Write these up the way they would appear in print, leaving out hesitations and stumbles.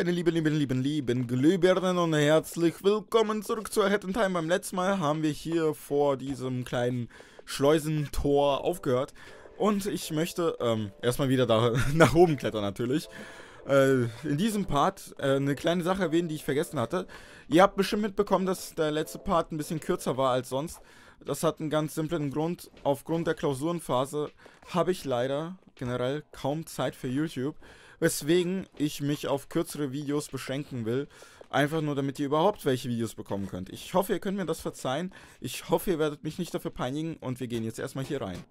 meine lieben Glühbirnen und herzlich willkommen zurück zu Ahead in Time. Beim letzten Mal haben wir hier vor diesem kleinen Schleusentor aufgehört. Und ich möchte erstmal wieder da nach oben klettern natürlich. In diesem Part eine kleine Sache erwähnen, die ich vergessen hatte. Ihr habt bestimmt mitbekommen, dass der letzte Part ein bisschen kürzer war als sonst. Das hat einen ganz simplen Grund. Aufgrund der Klausurenphase habe ich leider generell kaum Zeit für YouTube. Weswegen ich mich auf kürzere Videos beschränken will. Einfach nur, damit ihr überhaupt welche Videos bekommen könnt. Ich hoffe, ihr könnt mir das verzeihen. Ich hoffe, ihr werdet mich nicht dafür peinigen. Und wir gehen jetzt erstmal hier rein.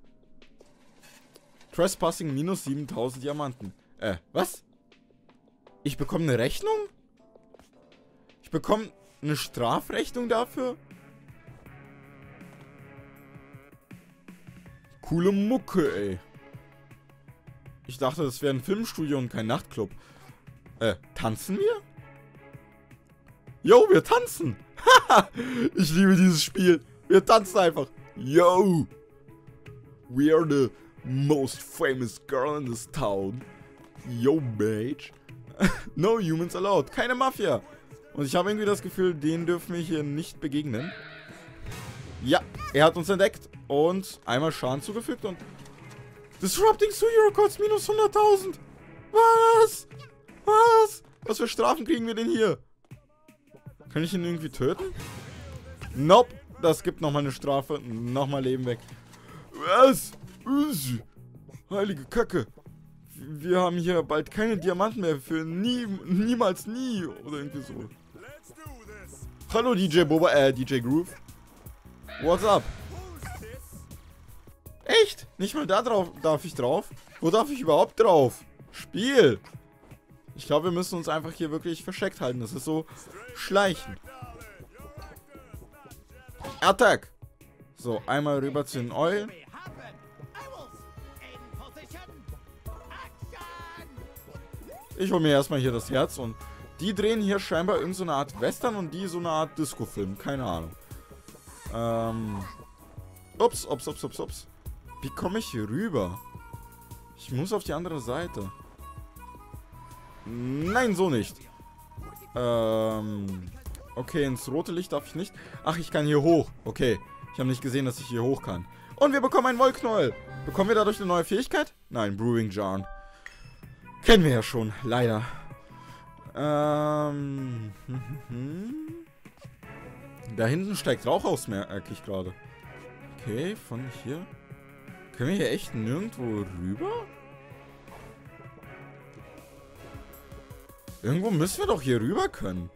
Trespassing minus 7000 Diamanten. Was? Ich bekomme eine Rechnung? Ich bekomme eine Strafrechnung dafür? Coole Mucke, ey. Ich dachte, das wäre ein Filmstudio und kein Nachtclub. Tanzen wir? Yo, wir tanzen! Haha! Ich liebe dieses Spiel. Wir tanzen einfach. Yo! We are the most famous girl in this town. Yo, mate. No humans allowed. Keine Mafia. Und ich habe irgendwie das Gefühl, denen dürfen wir hier nicht begegnen. Ja, er hat uns entdeckt und einmal Schaden zugefügt und... Disrupting Studio Records minus 100.000. Was? Was? Was für Strafen kriegen wir denn hier? Kann ich ihn irgendwie töten? Nope. Das gibt nochmal eine Strafe. Nochmal Leben weg. Was? Heilige Kacke. Wir haben hier bald keine Diamanten mehr für niemals nie. Oder irgendwie so. Hallo DJ Boba, DJ Groove. What's up? Echt? Nicht mal da drauf darf ich drauf? Wo darf ich überhaupt drauf? Spiel! Ich glaube, wir müssen uns einfach hier wirklich versteckt halten. Das ist so schleichen. Attack! So, einmal rüber zu den Eulen. Ich hole mir erstmal hier das Herz und die drehen hier scheinbar irgend so eine Art Western und die so eine Art Disco-Film. Keine Ahnung. Ups. Wie komme ich hier rüber? Ich muss auf die andere Seite. Nein, so nicht. Okay, ins rote Licht darf ich nicht. Ach, ich kann hier hoch. Okay, ich habe nicht gesehen, dass ich hier hoch kann. Und wir bekommen einen Wollknäuel. Bekommen wir dadurch eine neue Fähigkeit? Nein, Brewing Jar. Kennen wir ja schon, leider. Da hinten steigt Rauch aus, merke ich gerade. Okay, von hier. Können wir hier echt nirgendwo rüber? Irgendwo müssen wir doch hier rüber können.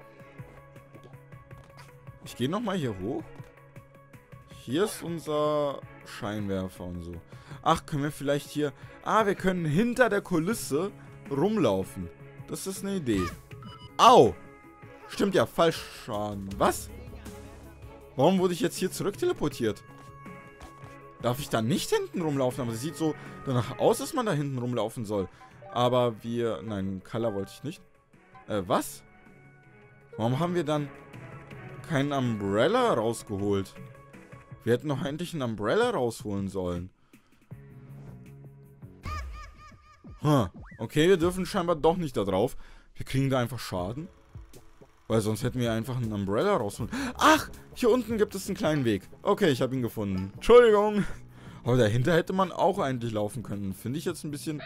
Ich gehe nochmal hier hoch. Hier ist unser Scheinwerfer und so. Ach, können wir vielleicht hier... Ah, wir können hinter der Kulisse rumlaufen. Das ist eine Idee. Au! Stimmt ja, Fallschaden. Was? Warum wurde ich jetzt hier zurück teleportiert? Darf ich da nicht hinten rumlaufen? Aber es sieht so danach aus, dass man da hinten rumlaufen soll. Aber wir... Nein, Color wollte ich nicht. Was? Warum haben wir dann keinen Umbrella rausgeholt? Wir hätten doch endlich einen Umbrella rausholen sollen. Okay, wir dürfen scheinbar doch nicht da drauf. Wir kriegen da einfach Schaden. Weil sonst hätten wir einfach einen Umbrella rausholen. Ach, hier unten gibt es einen kleinen Weg. Okay, ich habe ihn gefunden. Entschuldigung. Aber dahinter hätte man auch eigentlich laufen können. Finde ich jetzt ein bisschen...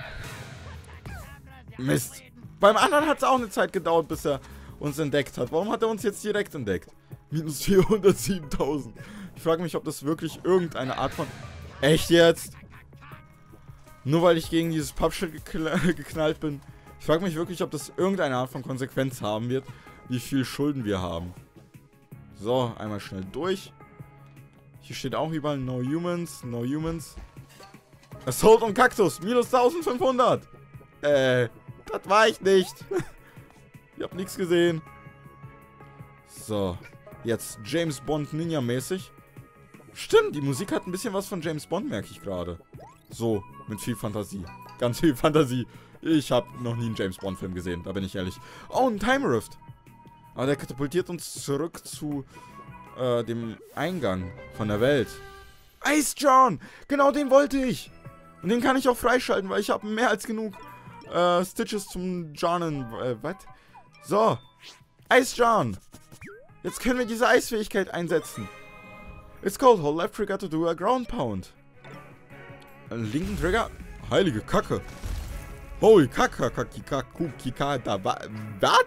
Mist. Beim anderen hat es auch eine Zeit gedauert, bis er uns entdeckt hat. Warum hat er uns jetzt direkt entdeckt? Minus 407.000. Ich frage mich, ob das wirklich irgendeine Art von... Echt jetzt? Nur weil ich gegen dieses Pappschild geknallt bin. Ich frage mich wirklich, ob das irgendeine Art von Konsequenz haben wird, wie viel Schulden wir haben. So, einmal schnell durch. Hier steht auch überall No Humans, No Humans. Assault und Kaktus, minus 1500. Das war ich nicht. Ich hab nichts gesehen. So, jetzt James Bond Ninja-mäßig. Stimmt, die Musik hat ein bisschen was von James Bond, merke ich gerade. So, mit viel Fantasie. Ganz viel Fantasie. Ich habe noch nie einen James Bond Film gesehen, da bin ich ehrlich. Oh, ein Time Rift. Aber der katapultiert uns zurück zu dem Eingang von der Welt. Ice John! Genau den wollte ich! Und den kann ich auch freischalten, weil ich habe mehr als genug Stitches zum John. Was? So. Ice John. Jetzt können wir diese Eisfähigkeit einsetzen. It's called hold left trigger to do a ground pound. Linken Trigger. Heilige Kacke. Holy Kacke. Was?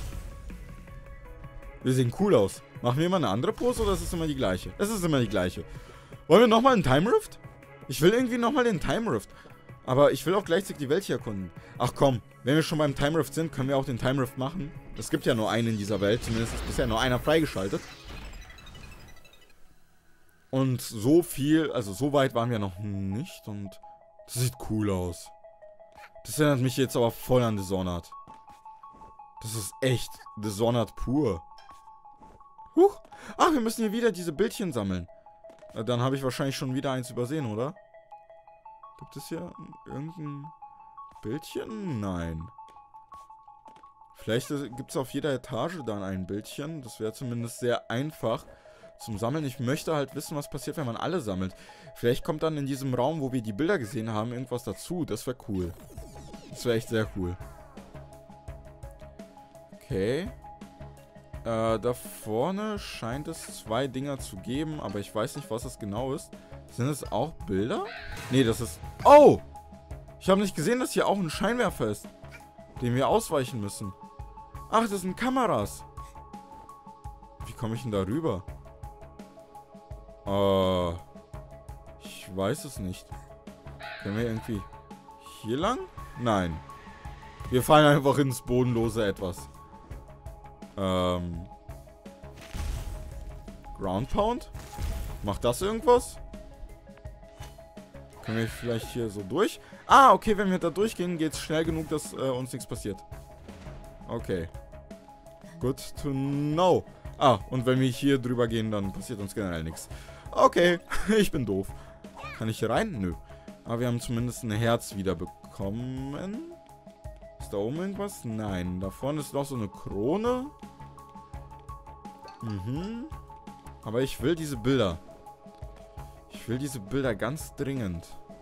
Wir sehen cool aus. Machen wir mal eine andere Pose oder ist es immer die gleiche? Es ist immer die gleiche. Wollen wir nochmal einen Time Rift? Ich will irgendwie nochmal den Time Rift. Aber ich will auch gleichzeitig die Welt hier erkunden. Ach komm, wenn wir schon beim Time Rift sind, können wir auch den Time Rift machen. Es gibt ja nur einen in dieser Welt. Zumindest ist bisher nur einer freigeschaltet. Und so viel, also so weit waren wir noch nicht. Und das sieht cool aus. Das erinnert mich jetzt aber voll an Dishonored. Das ist echt Dishonored pur. Huch. Ach, wir müssen hier wieder diese Bildchen sammeln. Dann habe ich wahrscheinlich schon wieder eins übersehen, oder? Gibt es hier irgendein Bildchen? Nein. Vielleicht gibt es auf jeder Etage dann ein Bildchen. Das wäre zumindest sehr einfach zum Sammeln. Ich möchte halt wissen, was passiert, wenn man alle sammelt. Vielleicht kommt dann in diesem Raum, wo wir die Bilder gesehen haben, irgendwas dazu. Das wäre cool. Das wäre echt sehr cool. Okay. Da vorne scheint es 2 Dinger zu geben, aber ich weiß nicht, was das genau ist. Sind es auch Bilder? Nee, das ist... Oh! Ich habe nicht gesehen, dass hier auch ein Scheinwerfer ist, den wir ausweichen müssen. Ach, das sind Kameras. Wie komme ich denn da rüber? Ich weiß es nicht. Können wir irgendwie hier lang? Nein. Wir fallen einfach ins bodenlose Etwas. Ground Pound? Macht das irgendwas? Können wir vielleicht hier so durch? Ah, okay, wenn wir da durchgehen, geht es schnell genug, dass uns nichts passiert. Okay. Good to know. Ah, und wenn wir hier drüber gehen, dann passiert uns generell nichts. Okay, ich bin doof. Kann ich hier rein? Nö. Aber wir haben zumindest ein Herz wieder bekommen. Ist da oben irgendwas? Nein. Da vorne ist noch so eine Krone. Aber ich will diese Bilder. Ich will diese Bilder ganz dringend.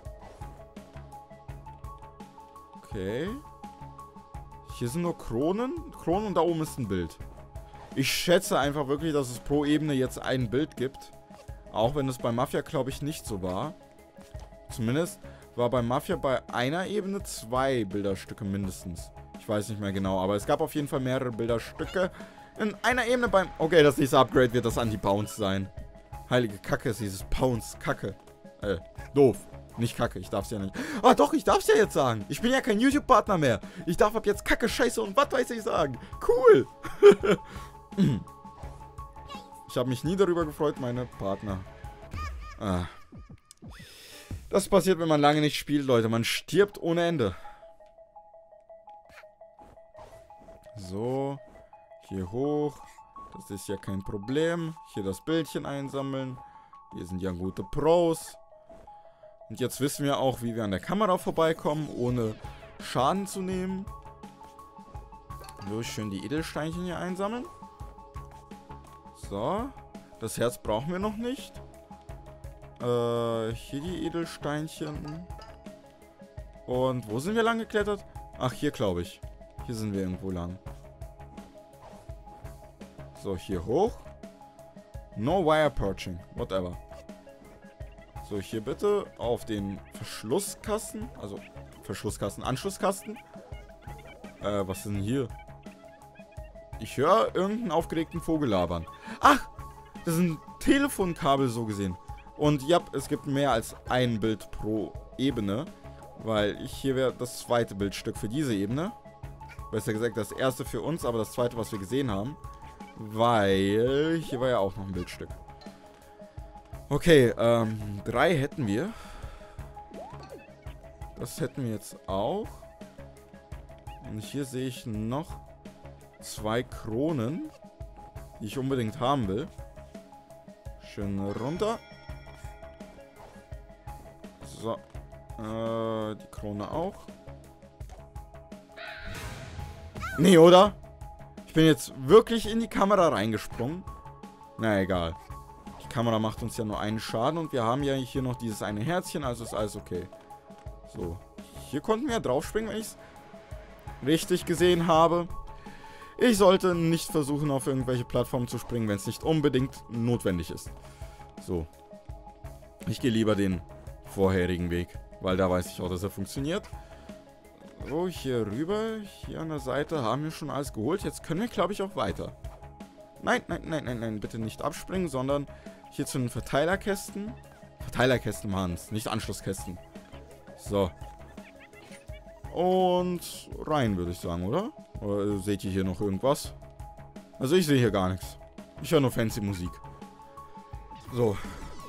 Okay. Hier sind nur Kronen. Kronen und da oben ist ein Bild. Ich schätze einfach wirklich, dass es pro Ebene jetzt ein Bild gibt. Auch wenn es bei Mafia, glaube ich, nicht so war. Zumindest war bei Mafia bei einer Ebene 2 Bilderstücke mindestens. Ich weiß nicht mehr genau, aber es gab auf jeden Fall mehrere Bilderstücke. In einer Ebene beim... Okay, das nächste Upgrade wird das Anti-Bounce sein. Heilige Kacke ist dieses Bounce. Kacke. Doof. Nicht Kacke, ich darf es ja nicht. Ah doch, ich darf es ja jetzt sagen. Ich bin ja kein YouTube-Partner mehr. Ich darf ab jetzt Kacke, Scheiße und was weiß ich sagen. Cool. Ich habe mich nie darüber gefreut, meine Partner. Das passiert, wenn man lange nicht spielt, Leute. Man stirbt ohne Ende. So. Hier hoch. Das ist ja kein Problem. Hier das Bildchen einsammeln. Wir sind ja gute Pros. Und jetzt wissen wir auch, wie wir an der Kamera vorbeikommen, ohne Schaden zu nehmen. So, schön die Edelsteinchen hier einsammeln. So. Das Herz brauchen wir noch nicht. Hier die Edelsteinchen. Und wo sind wir lang geklettert? Ach, hier glaube ich. Hier sind wir irgendwo lang. So, hier hoch. No wire perching. Whatever. So, hier bitte auf den Verschlusskasten. Also, Verschlusskasten, Anschlusskasten. Was ist denn hier? Ich höre irgendeinen aufgeregten Vogel labern. Ach, das ist ein Telefonkabel so gesehen. Und ja, es gibt mehr als ein Bild pro Ebene. Weil hier wäre das zweite Bildstück für diese Ebene. Besser gesagt, das erste für uns, aber das zweite, was wir gesehen haben. Weil hier war ja auch noch ein Bildstück. Okay, 3 hätten wir. Das hätten wir jetzt auch. Und hier sehe ich noch 2 Kronen, die ich unbedingt haben will. Schön runter. So. Die Krone auch. Nee, oder? Ich bin jetzt wirklich in die Kamera reingesprungen. Na, egal. Die Kamera macht uns ja nur einen Schaden und wir haben ja hier noch dieses eine Herzchen, also ist alles okay. So. Hier konnten wir ja draufspringen, wenn ich es richtig gesehen habe. Ich sollte nicht versuchen, auf irgendwelche Plattformen zu springen, wenn es nicht unbedingt notwendig ist. So. Ich gehe lieber den vorherigen Weg, weil da weiß ich auch, dass er funktioniert. So, hier rüber. Hier an der Seite haben wir schon alles geholt. Jetzt können wir, glaube ich, auch weiter. Nein, nein, nein, nein, nein. Bitte nicht abspringen, sondern hier zu den Verteilerkästen. Verteilerkästen waren es, nicht Anschlusskästen. So. Und rein, würde ich sagen, oder? Oder seht ihr hier noch irgendwas? Also ich sehe hier gar nichts. Ich höre nur fancy Musik. So.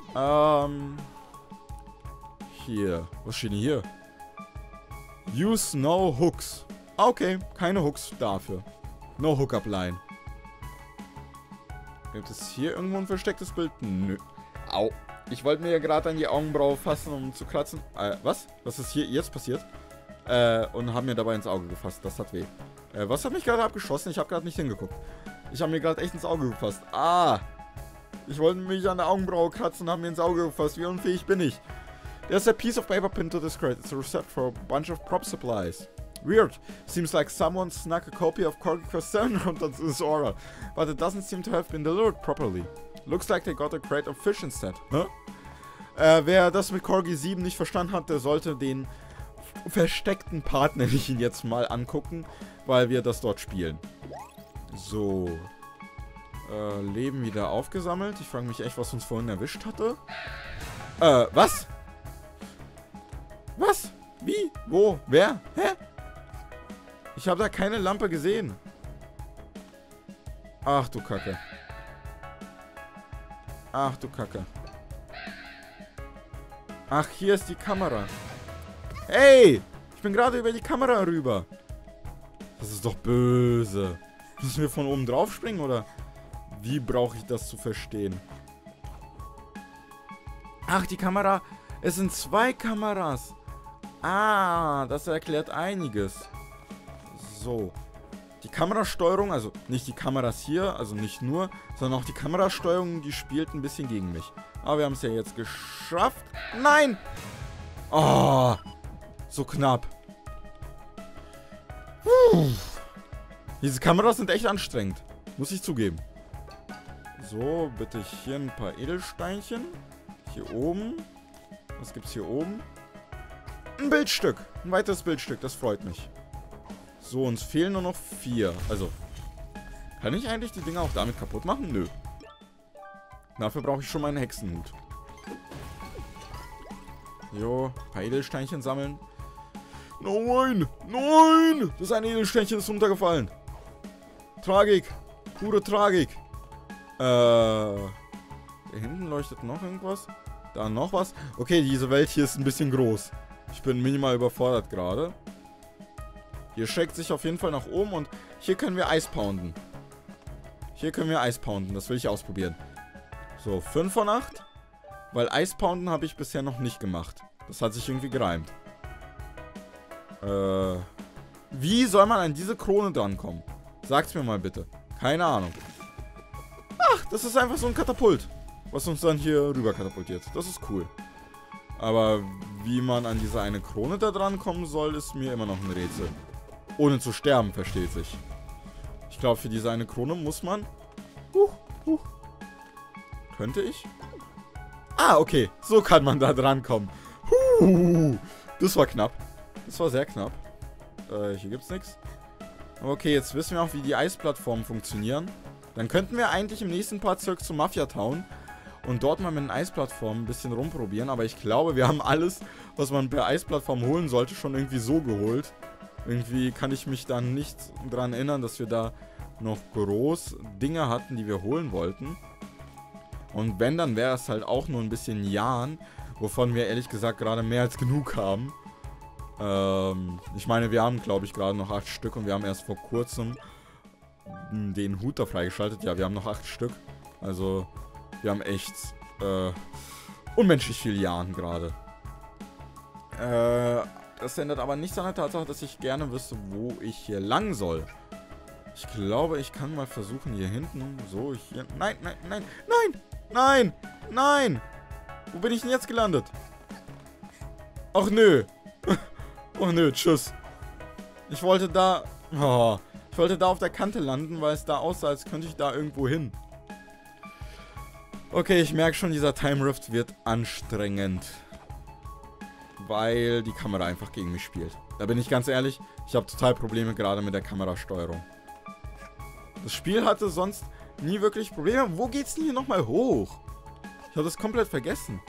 Hier. Was steht denn hier? Use no hooks. Okay, keine Hooks dafür. No hookup line. Gibt es hier irgendwo ein verstecktes Bild? Nö. Au. Ich wollte mir ja gerade an die Augenbraue fassen, um zu kratzen. Was? Was ist hier jetzt passiert? Und haben mir dabei ins Auge gefasst. Das hat weh. Was hat mich gerade abgeschossen? Ich habe gerade nicht hingeguckt. Ich habe mir gerade echt ins Auge gefasst. Ah. Ich wollte mich an der Augenbraue kratzen und habe mir ins Auge gefasst. Wie unfähig bin ich? There's a piece of paper pinned to this crate. It's a receipt for a bunch of prop supplies. Weird. Seems like someone snuck a copy of Corgi Quest 7 onto this order. But it doesn't seem to have been delivered properly. Looks like they got a crate of fish instead. Huh? Wer das mit Corgi 7 nicht verstanden hat, der sollte den versteckten Part, nenne ich ihn jetzt mal, angucken, weil wir das dort spielen. So. Leben wieder aufgesammelt. Ich frage mich echt, was uns vorhin erwischt hatte. Was? Was? Wie? Wo? Wer? Hä? Ich habe da keine Lampe gesehen. Ach du Kacke. Ach du Kacke. Ach, hier ist die Kamera. Hey! Ich bin gerade über die Kamera rüber. Das ist doch böse. Müssen wir von oben drauf springen, oder? Wie brauche ich das zu verstehen? Ach, die Kamera. Es sind 2 Kameras. Ah, das erklärt einiges. So. Die Kamerasteuerung, also nicht die Kameras hier, also nicht nur, sondern auch die Kamerasteuerung, die spielt ein bisschen gegen mich. Aber wir haben es ja jetzt geschafft. Nein! Oh, so knapp. Diese Kameras sind echt anstrengend. Muss ich zugeben. So, bitte hier ein paar Edelsteinchen. Hier oben. Was gibt's hier oben? Ein Bildstück. Ein weiteres Bildstück. Das freut mich. So, uns fehlen nur noch 4. Also, kann ich eigentlich die Dinger auch damit kaputt machen? Nö. Dafür brauche ich schon meinen Hexenhut. Jo, ein paar Edelsteinchen sammeln. Nein! Nein! Das eine Edelsteinchen ist runtergefallen. Tragik. Pure Tragik. Hier hinten leuchtet noch irgendwas. Da noch was. Okay, diese Welt hier ist ein bisschen groß. Ich bin minimal überfordert gerade. Hier schreckt sich auf jeden Fall nach oben und hier können wir Eis pounden. Hier können wir Eis pounden. Das will ich ausprobieren. So, 5 von 8. Weil Eis pounden habe ich bisher noch nicht gemacht. Das hat sich irgendwie gereimt. Wie soll man an diese Krone drankommen? Sagt's mir mal bitte. Keine Ahnung. Ach, das ist einfach so ein Katapult. Was uns dann hier rüber katapultiert. Das ist cool. Aber wie man an diese eine Krone da dran kommen soll, ist mir immer noch ein Rätsel. Ohne zu sterben, versteht sich. Ich glaube, für diese eine Krone muss man... Könnte ich? Ah, okay. So kann man da dran kommen. Das war knapp. Das war sehr knapp. Hier gibt's nichts. Okay, jetzt wissen wir auch, wie die Eisplattformen funktionieren. Dann könnten wir eigentlich im nächsten Part zurück zu Mafia Town und dort mal mit den Eisplattformen ein bisschen rumprobieren. Aber ich glaube, wir haben alles, was man per Eisplattform holen sollte, schon irgendwie so geholt. Irgendwie kann ich mich dann nicht daran erinnern, dass wir da noch groß Dinge hatten, die wir holen wollten. Und wenn, dann wäre es halt auch nur ein bisschen Jahren, wovon wir ehrlich gesagt gerade mehr als genug haben. Ich meine, wir haben, glaube ich, gerade noch 8 Stück und wir haben erst vor kurzem den Hut da freigeschaltet. Ja, wir haben noch 8 Stück. Also, wir haben echt unmenschlich viele Jahren gerade. Das ändert aber nichts an der Tatsache, dass ich gerne wüsste, wo ich hier lang soll. Ich glaube, ich kann mal versuchen, hier hinten, so, hier... Nein, nein, nein, nein, nein, nein! Wo bin ich denn jetzt gelandet? Ach, nö. Oh, nö, tschüss. Ich wollte da... Oh, ich wollte da auf der Kante landen, weil es da aussah, als könnte ich da irgendwo hin. Okay, ich merke schon, dieser Time Rift wird anstrengend. Weil die Kamera einfach gegen mich spielt. Da bin ich ganz ehrlich, ich habe total Probleme gerade mit der Kamerasteuerung. Das Spiel hatte sonst nie wirklich Probleme. Wo geht's denn hier nochmal hoch? Ich habe das komplett vergessen.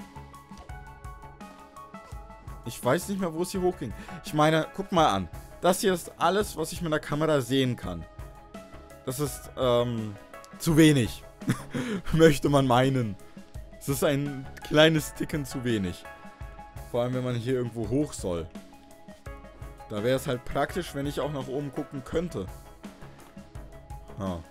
Ich weiß nicht mehr, wo es hier hochging. Ich meine, guck mal an. Das hier ist alles, was ich mit der Kamera sehen kann. Das ist, zu wenig. Möchte man meinen. Es ist ein kleines Ticken zu wenig. Vor allem, wenn man hier irgendwo hoch soll. Da wäre es halt praktisch, wenn ich auch nach oben gucken könnte. Ha.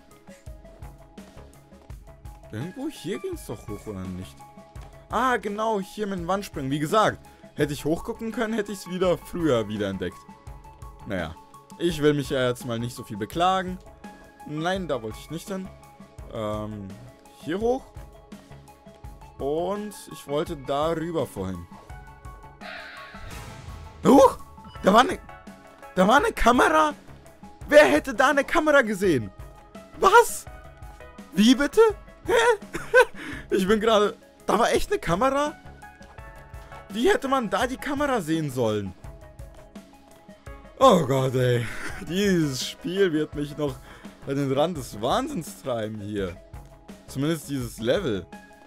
Irgendwo hier ging es doch hoch, oder nicht? Ah, genau, hier mit dem Wandspringen. Wie gesagt, hätte ich hochgucken können, hätte ich es wieder früher wiederentdeckt. Naja, ich will mich ja jetzt mal nicht so viel beklagen. Nein, da wollte ich nicht hin. Hier hoch. Und ich wollte da rüber vorhin. Huch! Da war eine Kamera? Wer hätte da eine Kamera gesehen? Was? Wie bitte? Hä? Ich bin gerade... Da war echt eine Kamera? Wie hätte man da die Kamera sehen sollen? Oh Gott, ey. Dieses Spiel wird mich noch an den Rand des Wahnsinns treiben hier. Zumindest dieses Level.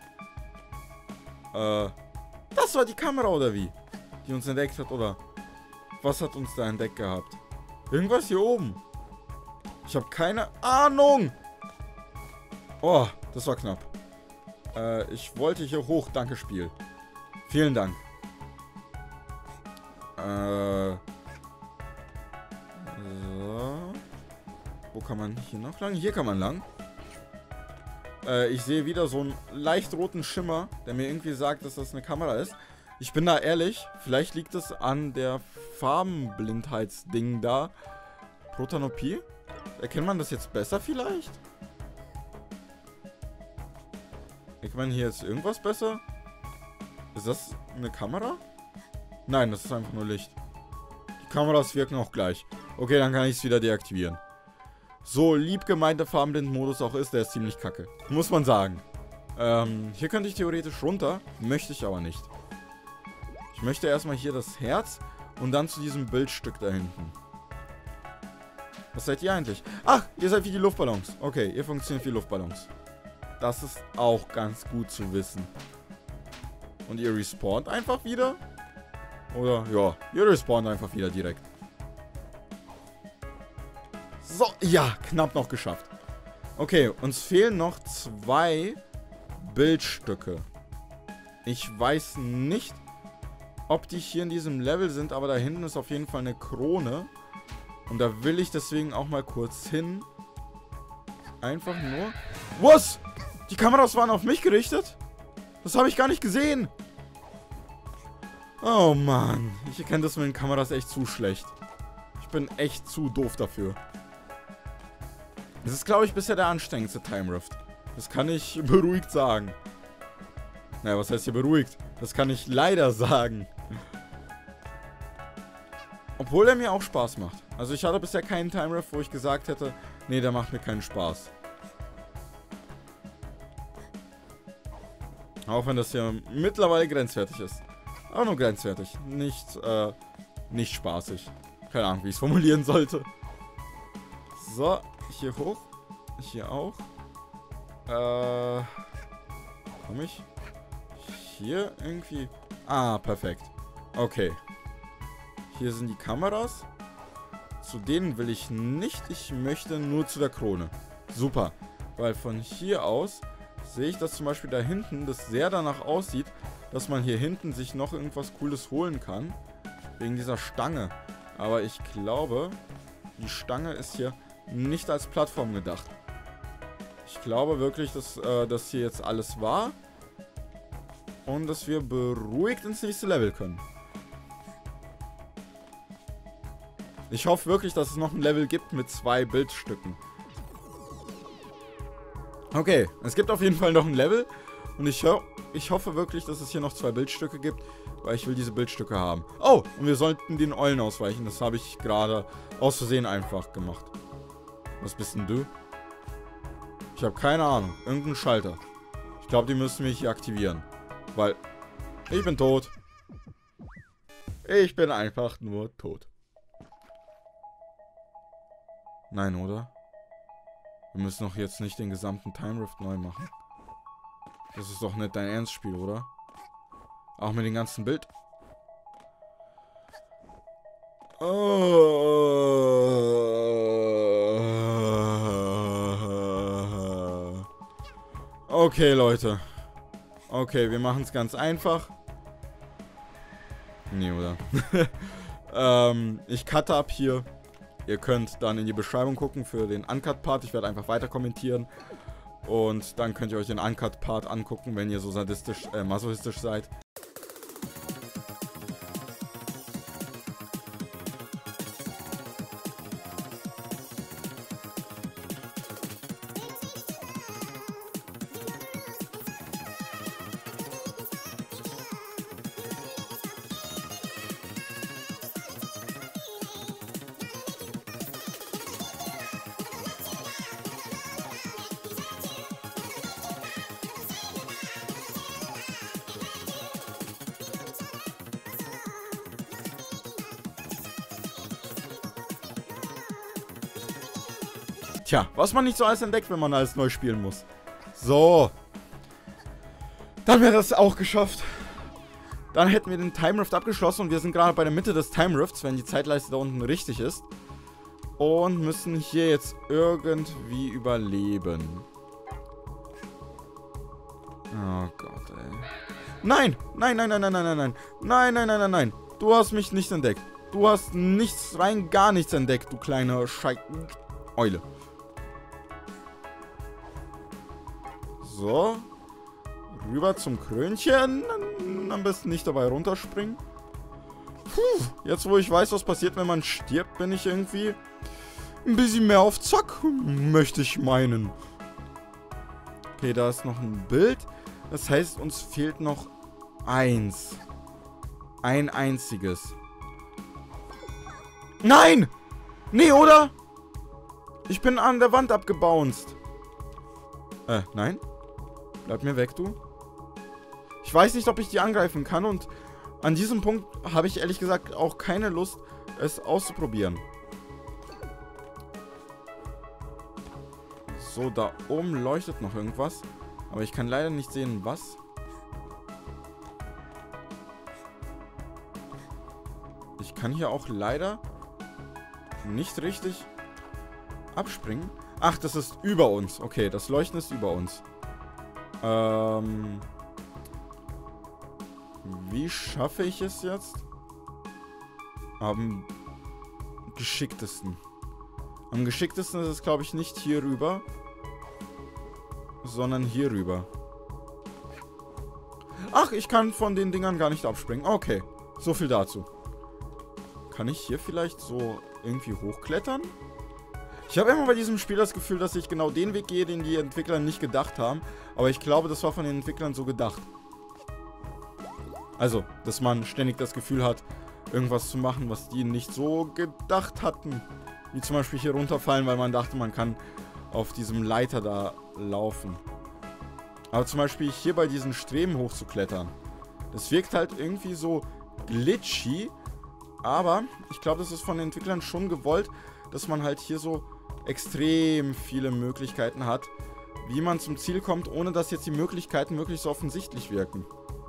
Das war die Kamera, oder wie? Die uns entdeckt hat, oder? Was hat uns da entdeckt gehabt? Irgendwas hier oben. Ich habe keine Ahnung. Oh, das war knapp. Ich wollte hier hoch. Danke, Spiel. Vielen Dank. So. Wo kann man hier noch lang? Hier kann man lang. Ich sehe wieder so einen leicht roten Schimmer, der mir irgendwie sagt, dass das eine Kamera ist. Ich bin da ehrlich, vielleicht liegt es an der Farbenblindheitsding da. Protanopie? Erkennt man das jetzt besser vielleicht? Erkennt man hier jetzt irgendwas besser? Ist das eine Kamera? Nein, das ist einfach nur Licht. Die Kameras wirken auch gleich. Okay, dann kann ich es wieder deaktivieren. So lieb gemeint der Farbenblind-Modus auch ist, der ist ziemlich kacke. Muss man sagen. Hier könnte ich theoretisch runter, möchte ich aber nicht. Ich möchte erstmal hier das Herz und dann zu diesem Bildstück da hinten. Was seid ihr eigentlich? Ach, ihr seid wie die Luftballons. Okay, ihr funktioniert wie Luftballons. Das ist auch ganz gut zu wissen. Und ihr respawnt einfach wieder? Oder, ja, ihr respawnt einfach wieder direkt. So, ja, knapp noch geschafft. Okay, uns fehlen noch 2 Bildstücke. Ich weiß nicht, ob die hier in diesem Level sind, aber da hinten ist auf jeden Fall eine Krone. Und da will ich deswegen auch mal kurz hin. Einfach nur... Was? Die Kameras waren auf mich gerichtet? Das habe ich gar nicht gesehen. Oh Mann, ich erkenne das mit den Kameras echt zu schlecht. Ich bin echt zu doof dafür. Das ist, glaube ich, bisher der anstrengendste Time Rift. Das kann ich beruhigt sagen. Naja, was heißt hier beruhigt? Das kann ich leider sagen. Obwohl er mir auch Spaß macht. Also ich hatte bisher keinen Time Rift, wo ich gesagt hätte, nee, der macht mir keinen Spaß. Auch wenn das hier mittlerweile grenzwertig ist. Aber nur grenzwertig. Nicht spaßig. Keine Ahnung, wie ich es formulieren sollte. So, hier hoch. Hier auch. Komme ich? Hier irgendwie? Ah, perfekt. Okay. Hier sind die Kameras. Zu denen will ich nicht. Ich möchte nur zu der Krone. Super. Weil von hier aus sehe ich, dass zum Beispiel da hinten das sehr danach aussieht, dass man hier hinten sich noch irgendwas Cooles holen kann. Wegen dieser Stange. Aber ich glaube, die Stange ist hier nicht als Plattform gedacht. Ich glaube wirklich, dass das hier jetzt alles war. Und dass wir beruhigt ins nächste Level können. Ich hoffe wirklich, dass es noch ein Level gibt mit 2 Bildstücken. Okay, es gibt auf jeden Fall noch ein Level. Und ich hoffe wirklich, dass es hier noch 2 Bildstücke gibt, weil ich will diese Bildstücke haben. Oh, und wir sollten den Eulen ausweichen. Das habe ich gerade aus Versehen einfach gemacht. Was bist denn du? Ich habe keine Ahnung. Irgendein Schalter. Ich glaube, die müssen wir hier aktivieren. Weil ich bin tot. Ich bin einfach nur tot. Nein, oder? Wir müssen doch jetzt nicht den gesamten Time Rift neu machen. Das ist doch nicht dein Ernstspiel, oder? Auch mit dem ganzen Bild. Okay, Leute. Okay, wir machen es ganz einfach. Nee, oder? Ich cutte ab hier. Ihr könnt dann in die Beschreibung gucken für den Uncut-Part. Ich werde einfach weiter kommentieren. Und dann könnt ihr euch den Uncut-Part angucken, wenn ihr so sadistisch, masochistisch seid. Tja, was man nicht so alles entdeckt, wenn man alles neu spielen muss. So. Dann wäre das auch geschafft. Dann hätten wir den Time Rift abgeschlossen und wir sind gerade bei der Mitte des Time Rifts, wenn die Zeitleiste da unten richtig ist. Und müssen hier jetzt irgendwie überleben. Oh Gott, ey. Nein! Nein, nein, nein, nein, nein, nein, nein. Nein, nein, nein, nein, nein. Du hast mich nicht entdeckt. Du hast nichts, rein gar nichts entdeckt, du kleine Eule. So. Rüber zum Krönchen. Am besten nicht dabei runterspringen. Puh, jetzt wo ich weiß, was passiert, wenn man stirbt, bin ich irgendwie ein bisschen mehr auf Zack, möchte ich meinen. Okay, da ist noch ein Bild. Das heißt, uns fehlt noch eins. Ein einziges. Nein! Nee, oder? Ich bin an der Wand abgebounced. Nein? Bleib mir weg, du. Ich weiß nicht, ob ich die angreifen kann und an diesem Punkt habe ich ehrlich gesagt auch keine Lust, es auszuprobieren. So, da oben leuchtet noch irgendwas. Aber ich kann leider nicht sehen, was. Ich kann hier auch leider nicht richtig abspringen. Ach, das ist über uns. Okay, das Leuchten ist über uns. Wie schaffe ich es jetzt? Am geschicktesten. Am geschicktesten ist es, glaube ich, nicht hier rüber, sondern hier rüber. Ach, ich kann von den Dingern gar nicht abspringen. Okay, so viel dazu. Kann ich hier vielleicht so irgendwie hochklettern? Ich habe immer bei diesem Spiel das Gefühl, dass ich genau den Weg gehe, den die Entwickler nicht gedacht haben. Aber ich glaube, das war von den Entwicklern so gedacht. Also, dass man ständig das Gefühl hat, irgendwas zu machen, was die nicht so gedacht hatten. Wie zum Beispiel hier runterfallen, weil man dachte, man kann auf diesem Leiter da laufen. Aber zum Beispiel hier bei diesen Streben hochzuklettern. Das wirkt halt irgendwie so glitchy. Aber ich glaube, das ist von den Entwicklern schon gewollt, dass man halt hier so extrem viele Möglichkeiten hat, wie man zum Ziel kommt, ohne dass jetzt die Möglichkeiten wirklich so offensichtlich wirken.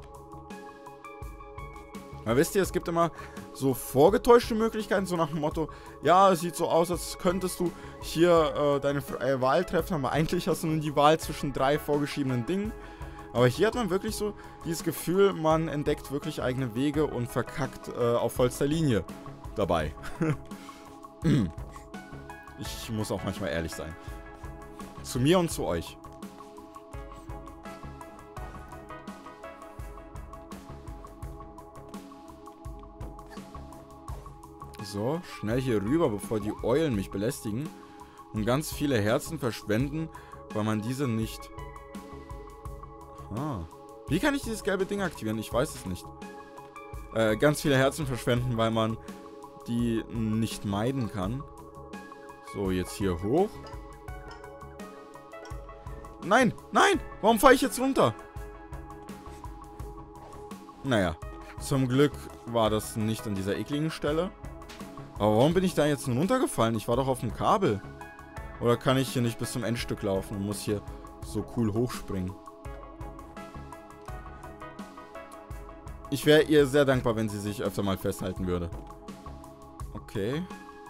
Weil wisst ihr, es gibt immer so vorgetäuschte Möglichkeiten, so nach dem Motto, ja, es sieht so aus, als könntest du hier deine Wahl treffen, aber eigentlich hast du nur die Wahl zwischen 3 vorgeschriebenen Dingen. Aber hier hat man wirklich so dieses Gefühl, man entdeckt wirklich eigene Wege und verkackt auf vollster Linie dabei. Ich muss auch manchmal ehrlich sein. Zu mir und zu euch. So, schnell hier rüber, bevor die Eulen mich belästigen und ganz viele Herzen verschwenden, weil man diese nicht... Aha. Wie kann ich dieses gelbe Ding aktivieren? Ich weiß es nicht. Ganz viele Herzen verschwenden, weil man die nicht meiden kann. So, jetzt hier hoch. Nein, nein! Warum fahre ich jetzt runter? Naja, zum Glück war das nicht an dieser ekligen Stelle. Aber warum bin ich da jetzt runtergefallen? Ich war doch auf dem Kabel. Oder kann ich hier nicht bis zum Endstück laufen und muss hier so cool hochspringen? Ich wäre ihr sehr dankbar, wenn sie sich öfter mal festhalten würde. Okay.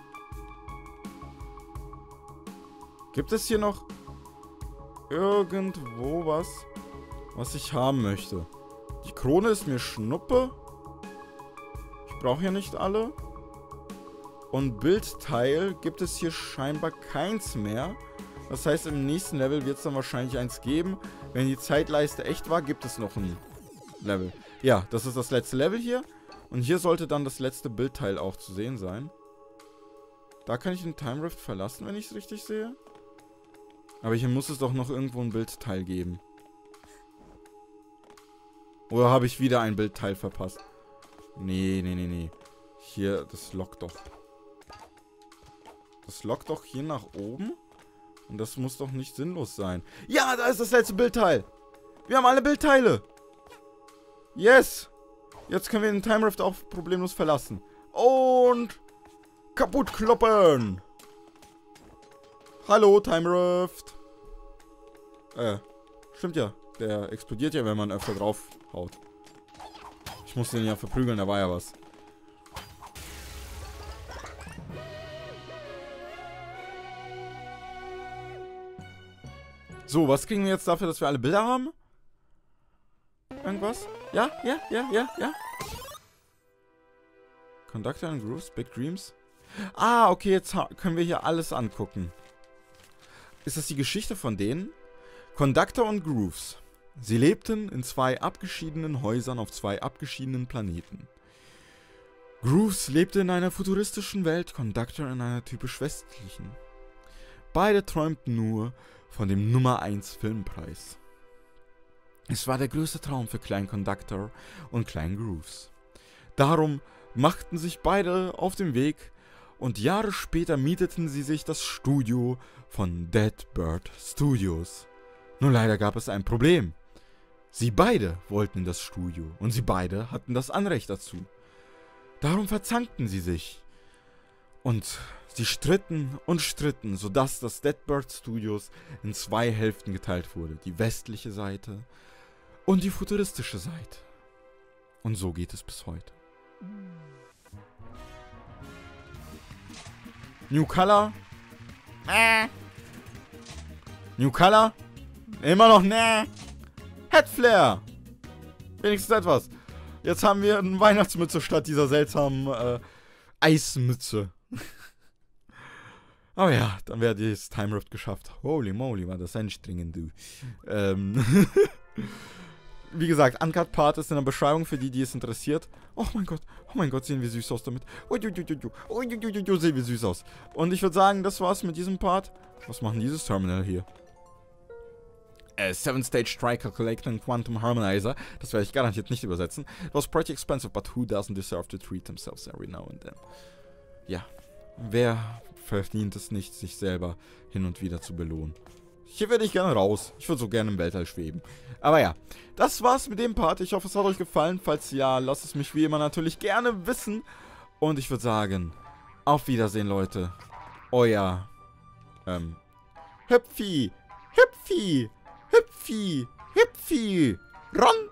Gibt es hier noch irgendwo was ich haben möchte? Die Krone ist mir Schnuppe. Ich brauche ja nicht alle. Und Bildteil gibt es hier scheinbar keins mehr. Das heißt, im nächsten Level wird es dann wahrscheinlich eins geben. Wenn die Zeitleiste echt war, gibt es noch ein Level. Ja, das ist das letzte Level hier. Und hier sollte dann das letzte Bildteil auch zu sehen sein. Da kann ich den Time Rift verlassen, wenn ich es richtig sehe. Aber hier muss es doch noch irgendwo ein Bildteil geben. Oder habe ich wieder ein Bildteil verpasst? Nee. Hier, das lockt doch. Das lockt doch hier nach oben. Und das muss doch nicht sinnlos sein. Ja, da ist das letzte Bildteil. Wir haben alle Bildteile. Yes. Jetzt können wir den Time Rift auch problemlos verlassen. Und kaputt kloppen. Hallo, Time Rift. Stimmt ja. Der explodiert ja, wenn man öfter drauf haut. Ich musste den ja verprügeln, da war ja was. So, was kriegen wir jetzt dafür, dass wir alle Bilder haben? Irgendwas? Ja. Conductor and Grooves, Big Dreams. Ah, okay, jetzt können wir hier alles angucken. Ist das die Geschichte von denen? Conductor und Grooves. Sie lebten in zwei abgeschiedenen Häusern auf zwei abgeschiedenen Planeten. Grooves lebte in einer futuristischen Welt, Conductor in einer typisch westlichen. Beide träumten nur von dem Nummer 1 Filmpreis. Es war der größte Traum für Klein Conductor und Klein Grooves. Darum machten sich beide auf den Weg und Jahre später mieteten sie sich das Studio von Dead Bird Studios. Nur leider gab es ein Problem. Sie beide wollten in das Studio und sie beide hatten das Anrecht dazu. Darum verzankten sie sich. Und sie stritten und stritten, sodass das Dead Bird Studios in zwei Hälften geteilt wurde. Die westliche Seite und die futuristische Seite. Und so geht es bis heute. New Color. New Color. Immer noch Headflare. Wenigstens etwas. Jetzt haben wir eine Weihnachtsmütze statt dieser seltsamen Eismütze. Aber ja, dann wäre dieses Time Rift geschafft. Holy moly, war das anstrengend, du. Wie gesagt, Uncut Part ist in der Beschreibung für die, die es interessiert. Oh mein Gott, sehen wir süß aus damit. Sehen wir süß aus. Und ich würde sagen, das war's mit diesem Part. Was machen dieses Terminal hier? 7-Stage Strike Calculator and Quantum Harmonizer. Das werde ich garantiert nicht übersetzen. It was pretty expensive, but who doesn't deserve to treat themselves every now and then? Ja, wer verdient es nicht, sich selber hin und wieder zu belohnen? Hier würde ich gerne raus. Ich würde so gerne im Weltall schweben. Aber ja, das war's mit dem Part. Ich hoffe, es hat euch gefallen. Falls ja, lasst es mich wie immer natürlich gerne wissen. Und ich würde sagen, auf Wiedersehen, Leute. Euer, Hüpfi, Ron